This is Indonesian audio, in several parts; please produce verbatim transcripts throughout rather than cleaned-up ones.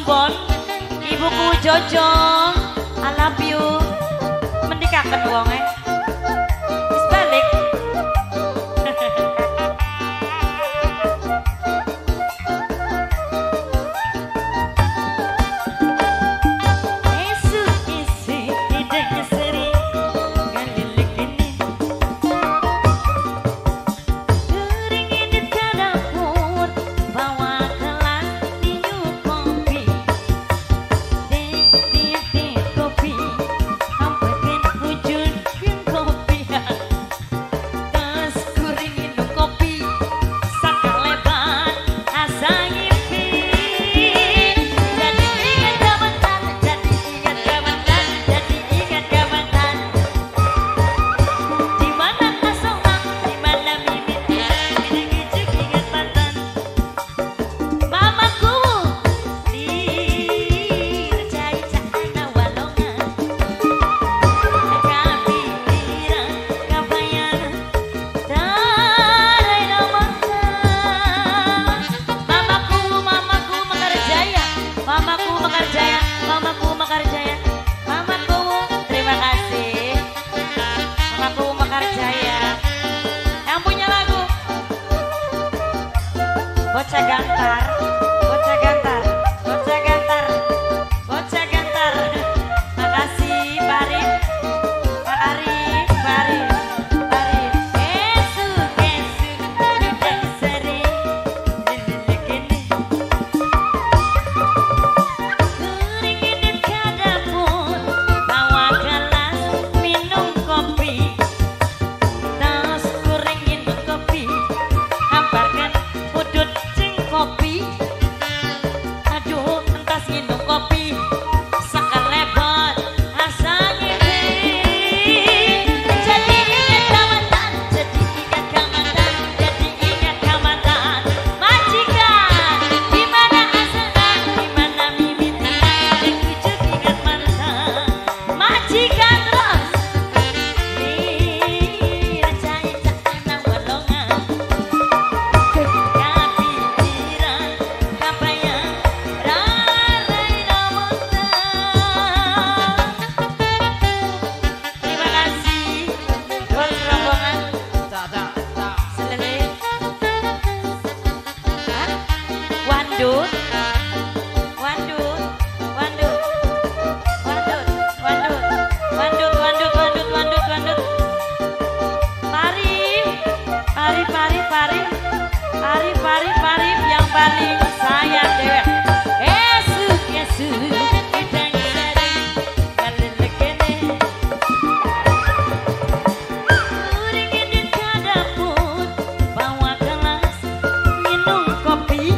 Bon, ibuku Jojo, I love you. Mendikaken wong e. Wis balik. Bocah gantar, bocah gantar, bocah gantar, bocah gantar. Makasih Pak Arif, Pak Arif, Pak Arif, Pak Arif. Esuk, esuk, udah sering lelekene. Kuringin ke dapur, bawa gelas minum kopi. Tas kuringin kopi, hamparkan udut kopi, aduh entas minum kopi, sekelebat asa ngiri. Jadi ingat kamatan, jadi ingat kamatan, jadi ingat kamatan. Majikan, dimana asalnya, dimana mimpinya, yang tujuh ingat mantan. Majikan terus, nih rajai cakna walongan. Wandut, wandut, wandut, wandut, wandut, wandut, wandut, wandut, wandut, wandut. Parif, parif, parif, parif, parif, parif, parif yang paling sayang dewek. Esuk, esuk, kita cari kalelekene. Kuringin ke dapur, bawa gelas minum kopi.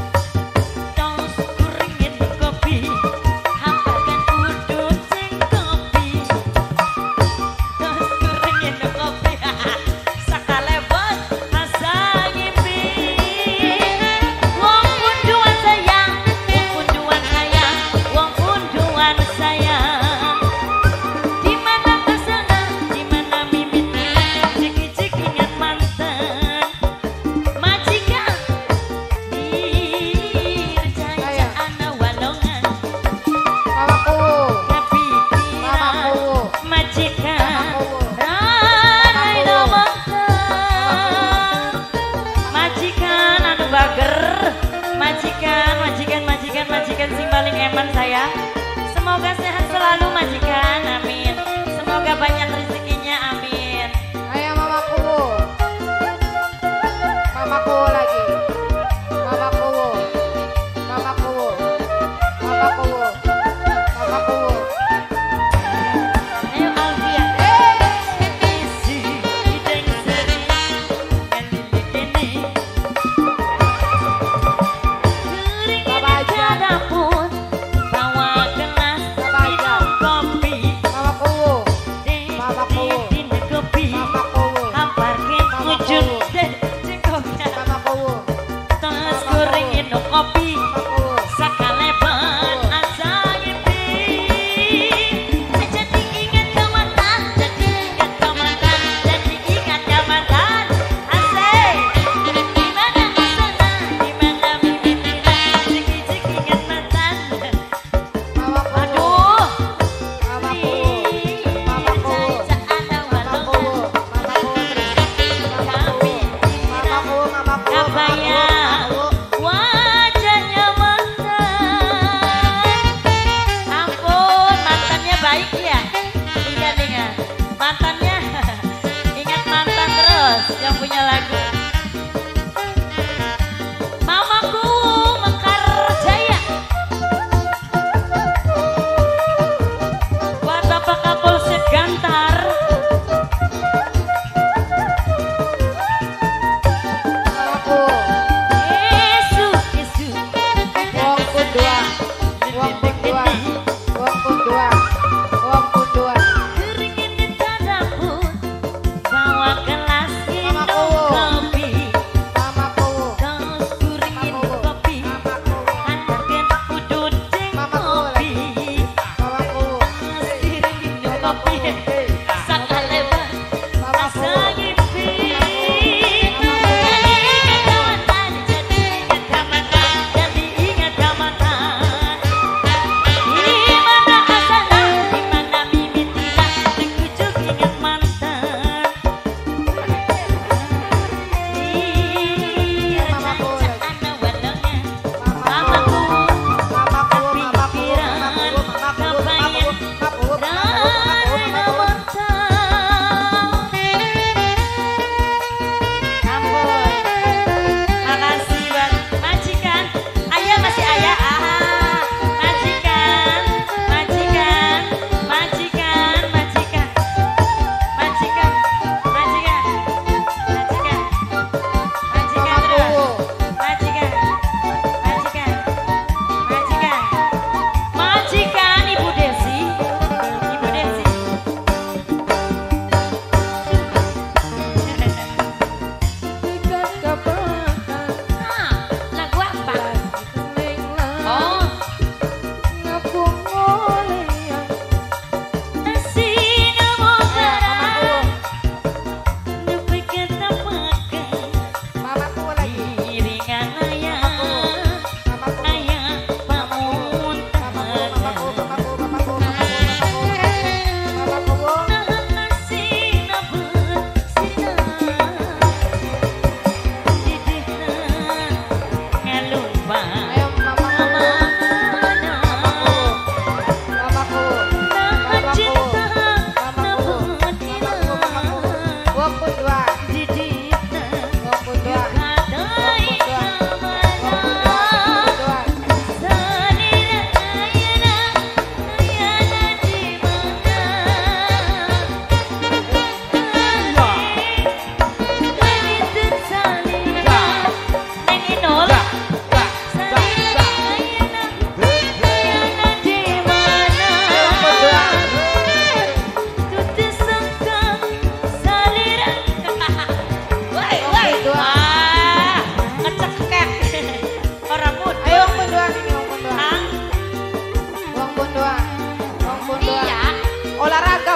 Majikan, majikan, majikan, majikan sing paling eman saya. Semoga sehat selalu majikan, amin. Semoga banyak rezekinya, amin. Ayo mamaku, mamaku lagi, mamaku, mamaku, mamaku, mamaku. Ayo Alfia, isi ideng sering kalelekene. Dapur, bawa gelas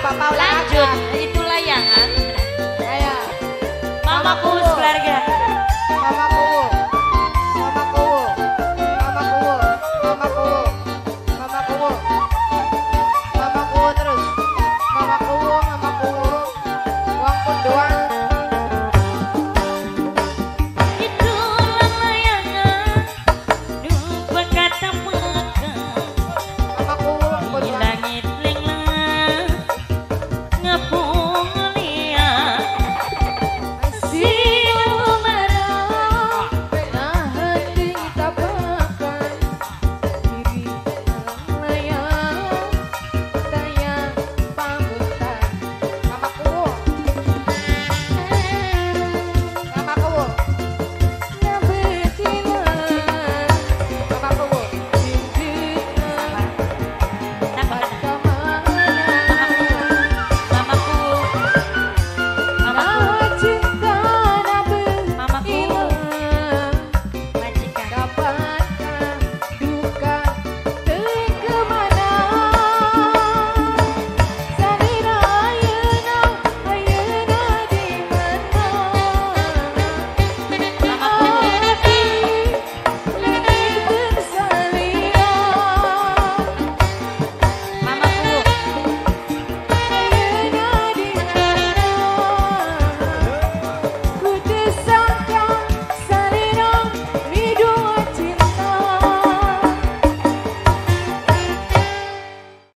Bapak olahraga. Lanjut.